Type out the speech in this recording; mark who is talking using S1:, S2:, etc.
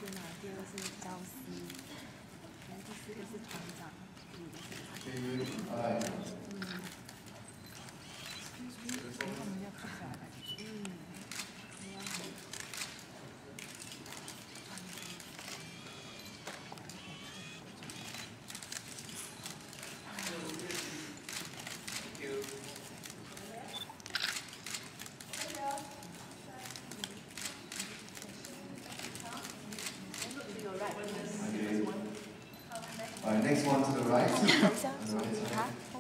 S1: 是哪？第二个是教师，然后第四个是团长，
S2: Alright.
S1: 他们要拍下来。
S2: Alright, next one to the right.
S1: 等一下，手机卡。